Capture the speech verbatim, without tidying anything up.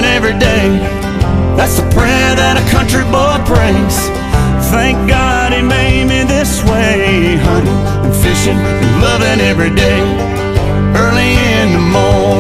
loving every day. That's the prayer that a country boy prays. Thank God he made me this way, hunting and fishing and loving every day.